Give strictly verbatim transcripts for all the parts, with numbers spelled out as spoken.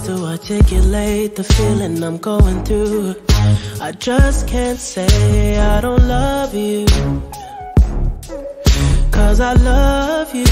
to articulate the feeling I'm going through. I just can't say I don't love you, 'cause I love you.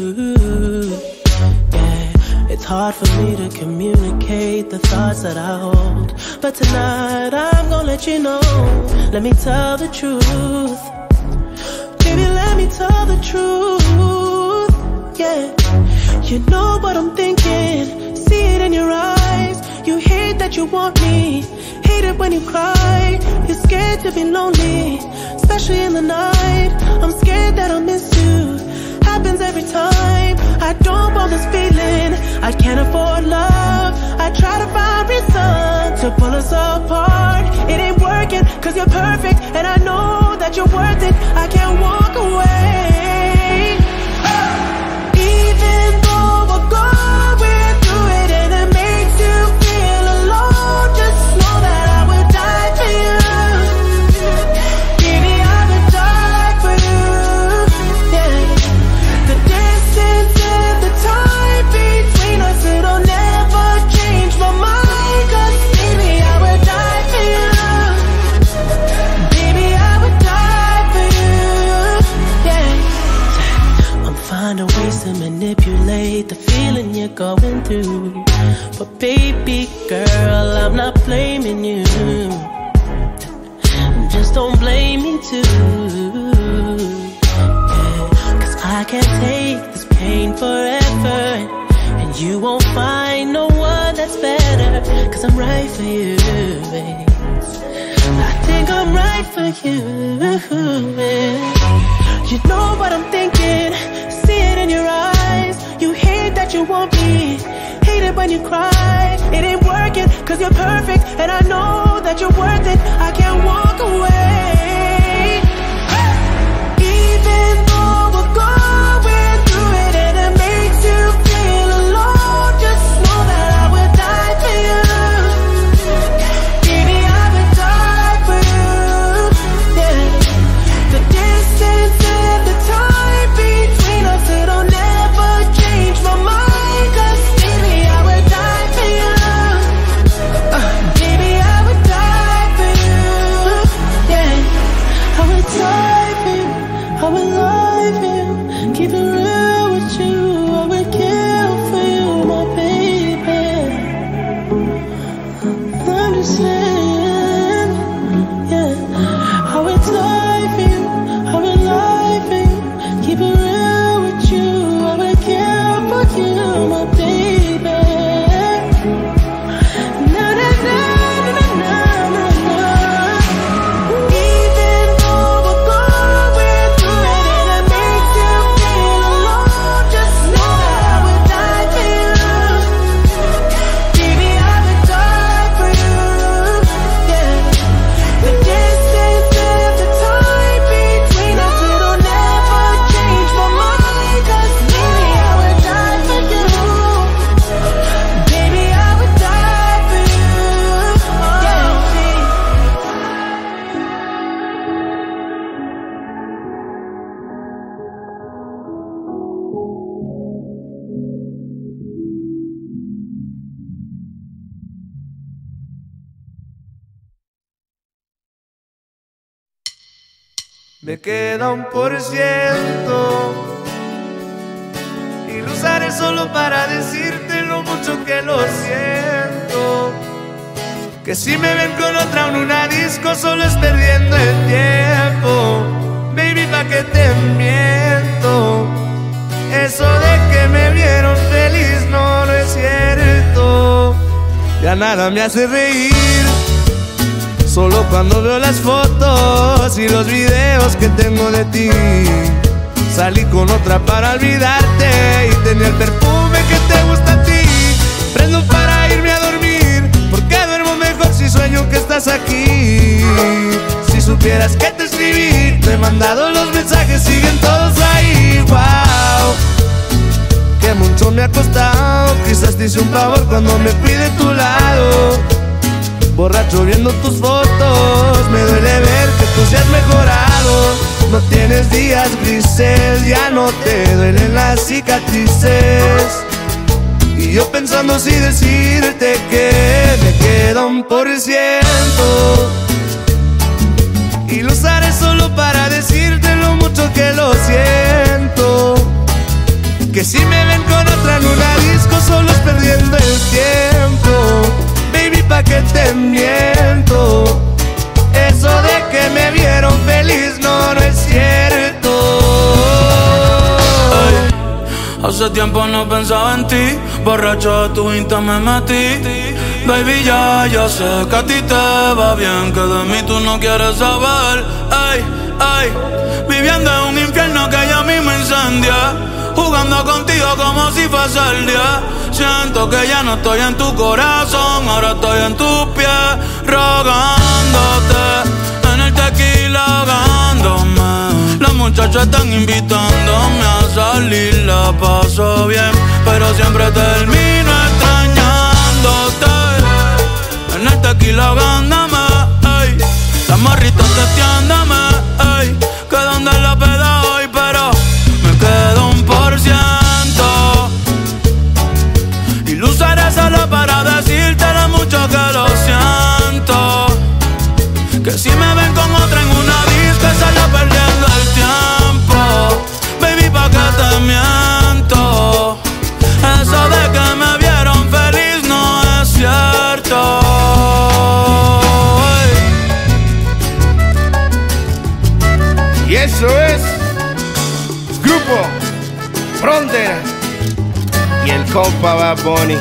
Yeah, it's hard for me to communicate the thoughts that I hold, but tonight I'm gonna let you know. Let me tell the truth. Baby, let me tell the truth. Yeah, you know what I'm thinking, see it in your eyes. You hate that you want me, hate it when you cry. You're scared to be lonely, especially in the night. I'm scared that I'll miss you, happens every time. I don't want this feeling, I can't afford love. I try to find reason to pull us apart. It ain't working, 'cause you're perfect, and I know that you're worth it. I can't walk away. Even though we're going through it and it makes you feel alone, just know that I would die for you. Baby, I would die for you. Yeah. The distance and the time between us, it'll never change my mind. 'Cause baby, I would die for you. Baby, I would die for you. Yeah. I'm finding ways to manipulate the feeling you're going through, but baby girl, I'm not blaming you. Just don't blame me too. Yeah. 'Cause I can't take this pain forever, and you won't find no one that's better. 'Cause I'm right for you, babe. I think I'm right for you. You know what I'm thinking, see it in your eyes. You hate that you want me, hate it when you cry. It ain't working, 'cause you're perfect, and I know that you're worth it. I can't walk away. Even though we're going through it and it makes you feel alone, just know that I would die for you. Baby, I would die for you. Yeah. The distance and the time between us, it'll never change my mind. 'Cause baby, I would die for you. Uh, baby, I would die for you. Yeah, I would die for you. I would lie for you. Keep it real with you. I would kill for you, my baby. I'm just saying, yeah. I would die for you. I would lie for you. Keep it real with you. I would kill for you, my baby. Na na na na na na na. Even though we're going through it and it makes you feel alone, just know that I would die for you. Baby, I would die for you. Yeah. The distance and the time between us, it'll never change my mind. 'Cause baby, I would die for you. Baby, I would die for you. Yeah. Me queda un por ciento y lo usaré solo para decirte lo mucho que lo siento. Que si me ven con otra en una disco, solo es perdiendo el tiempo. Baby, pa' que te miento. Eso de que me vieron feliz no, no es cierto. Ya nada me hace reír, solo cuando veo las fotos y los videos que tengo de ti. Salí con otra para olvidarte y tenía el perfume que te gusta a ti. Prendo para irme a dormir, porque duermo mejor si sueño que estás aquí. Si supieras que te escribí, te he mandado los mensajes, siguen todos ahí. Wow, que mucho me ha costado, quizás te hice un favor cuando me fui de tu lado. Borracho viendo tus fotos, me duele ver que tú seas mejorado. No tienes días grises, ya no te duelen las cicatrices. Y Y yo pensando si decirte que me queda un por ciento, y lo usaré solo para decirte lo mucho que lo siento. Que si me ven con otra en una disco solo es perdiendo el tiempo. Baby, pa' que te miento. Eso de que me vieron feliz no, no es cierto. Ay, hace tiempo no pensaba en ti, borracho de tu Insta me metí. Baby, ya, ya sé que a ti te va bien, que de mí tú no quieres saber. Ay, ay, viviendo en un infierno que ya mismo incendia, jugando contigo como si fuese el día. Siento que ya no estoy en tu corazón, ahora estoy en tus pies, rogándote, en el tequila ahogándome. Las muchachas están invitándome a salir, la paso bien, pero siempre termino extrañándote. En el tequila ahogándome, ey. Las morritas testeándome, ey. Que donde la peda hoy, pero me quedo un por ciento. Y lo usaré solo para decirte lo mucho que lo siento. Que si me ven con otra en una disco solo perdiendo el tiempo. Baby, pa' que te miento. Eso de que me vieron feliz no es cierto. Y eso es Grupo Frontera y el compa Bad Bunny.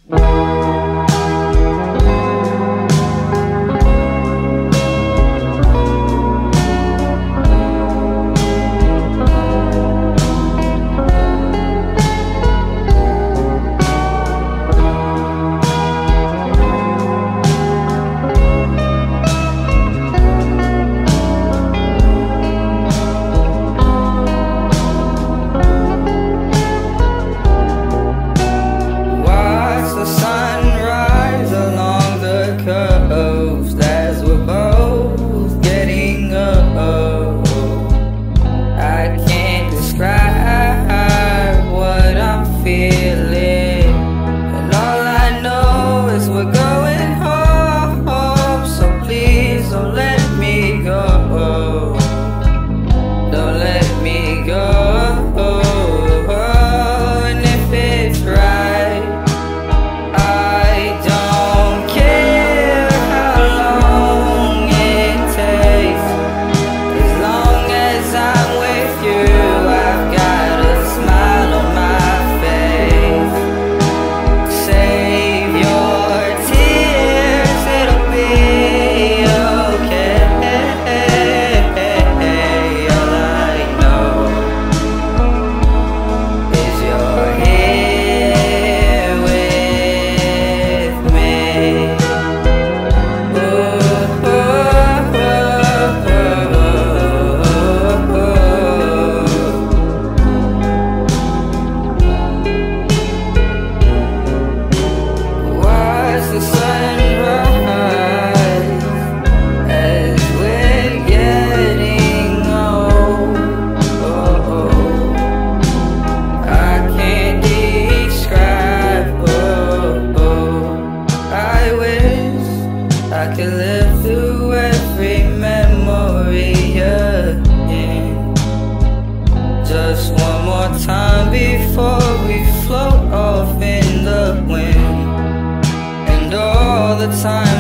Time